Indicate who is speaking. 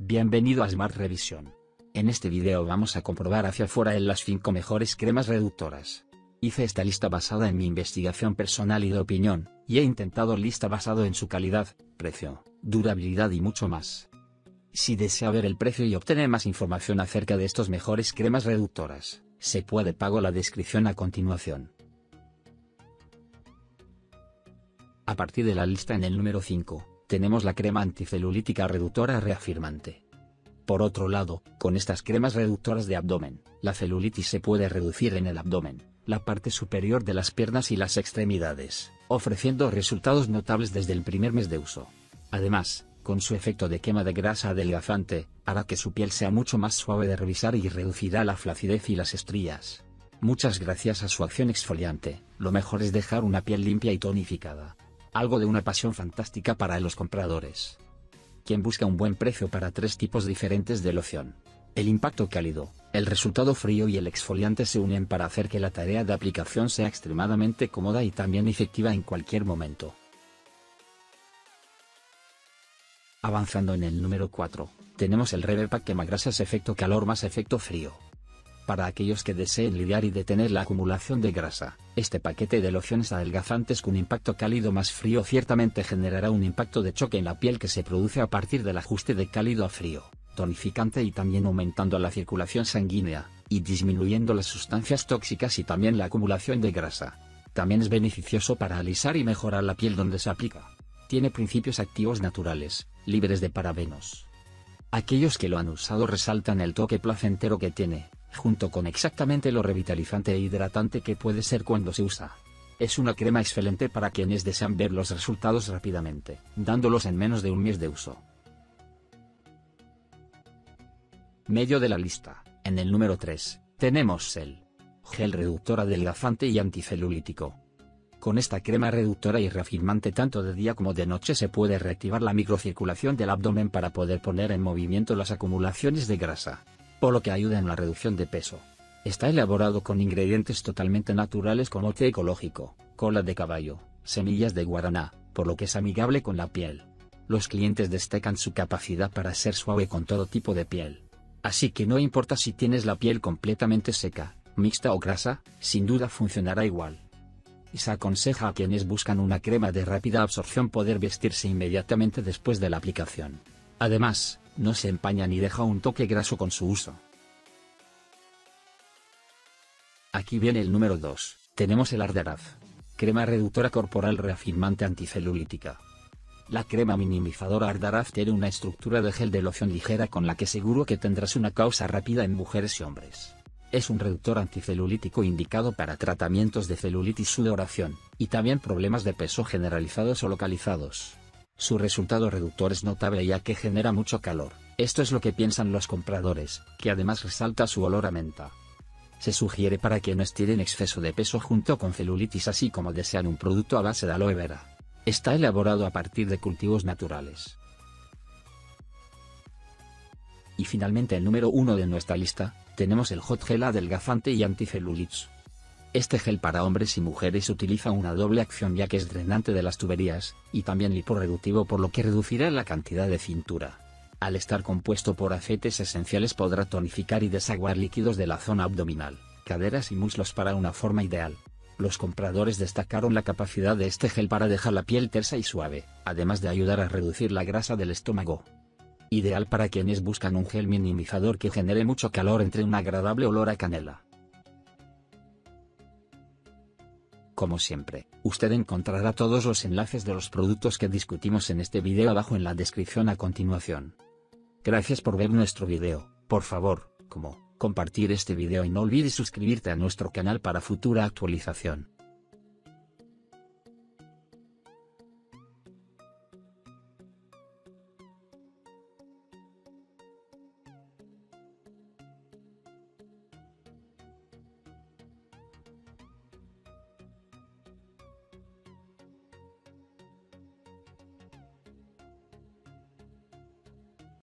Speaker 1: Bienvenido a Smart Revisión. En este video vamos a comprobar hacia afuera en las 5 mejores cremas reductoras. Hice esta lista basada en mi investigación personal y de opinión, y he intentado lista basado en su calidad, precio, durabilidad y mucho más. Si desea ver el precio y obtener más información acerca de estos mejores cremas reductoras, se puede pago la descripción a continuación. A partir de la lista en el número 5, tenemos la crema anticelulítica reductora reafirmante. Por otro lado, con estas cremas reductoras de abdomen, la celulitis se puede reducir en el abdomen, la parte superior de las piernas y las extremidades, ofreciendo resultados notables desde el primer mes de uso. Además, con su efecto de quema de grasa adelgazante, hará que su piel sea mucho más suave de revisar y reducirá la flacidez y las estrías. Muchas gracias a su acción exfoliante, lo mejor es dejar una piel limpia y tonificada. Algo de una pasión fantástica para los compradores. Quien busca un buen precio para 3 tipos diferentes de loción. El impacto cálido, el resultado frío y el exfoliante se unen para hacer que la tarea de aplicación sea extremadamente cómoda y también efectiva en cualquier momento. Avanzando en el número 4, tenemos el Revepack quemagrasas efecto calor más efecto frío. Para aquellos que deseen lidiar y detener la acumulación de grasa, este paquete de lociones adelgazantes con impacto cálido más frío ciertamente generará un impacto de choque en la piel que se produce a partir del ajuste de cálido a frío, tonificante y también aumentando la circulación sanguínea, y disminuyendo las sustancias tóxicas y también la acumulación de grasa. También es beneficioso para alisar y mejorar la piel donde se aplica. Tiene principios activos naturales, libres de parabenos. Aquellos que lo han usado resaltan el toque placentero que tiene, junto con exactamente lo revitalizante e hidratante que puede ser cuando se usa. Es una crema excelente para quienes desean ver los resultados rápidamente, dándolos en menos de un mes de uso. Medio de la lista, en el número 3, tenemos el gel reductor adelgazante y anticelulítico. Con esta crema reductora y reafirmante tanto de día como de noche se puede reactivar la microcirculación del abdomen para poder poner en movimiento las acumulaciones de grasa, por lo que ayuda en la reducción de peso. Está elaborado con ingredientes totalmente naturales como té ecológico, cola de caballo, semillas de guaraná, por lo que es amigable con la piel. Los clientes destacan su capacidad para ser suave con todo tipo de piel. Así que no importa si tienes la piel completamente seca, mixta o grasa, sin duda funcionará igual. Y se aconseja a quienes buscan una crema de rápida absorción poder vestirse inmediatamente después de la aplicación. Además, no se empaña ni deja un toque graso con su uso. Aquí viene el número 2, tenemos el Ardaraz. Crema reductora corporal reafirmante anticelulítica. La crema minimizadora Ardaraz tiene una estructura de gel de loción ligera con la que seguro que tendrás una causa rápida en mujeres y hombres. Es un reductor anticelulítico indicado para tratamientos de celulitis sudoración, y también problemas de peso generalizados o localizados. Su resultado reductor es notable ya que genera mucho calor, esto es lo que piensan los compradores, que además resalta su olor a menta. Se sugiere para quienes tienen exceso de peso junto con celulitis así como desean un producto a base de aloe vera. Está elaborado a partir de cultivos naturales. Y finalmente el número 1 de nuestra lista, tenemos el Hot Gel adelgazante y anticelulitis. Este gel para hombres y mujeres utiliza una doble acción ya que es drenante de las tuberías, y también liporreductivo por lo que reducirá la cantidad de cintura. Al estar compuesto por aceites esenciales podrá tonificar y desaguar líquidos de la zona abdominal, caderas y muslos para una forma ideal. Los compradores destacaron la capacidad de este gel para dejar la piel tersa y suave, además de ayudar a reducir la grasa del estómago. Ideal para quienes buscan un gel minimizador que genere mucho calor entre un agradable olor a canela. Como siempre, usted encontrará todos los enlaces de los productos que discutimos en este video abajo en la descripción a continuación. Gracias por ver nuestro video, por favor, compartir este video y no olvides suscribirte a nuestro canal para futura actualización.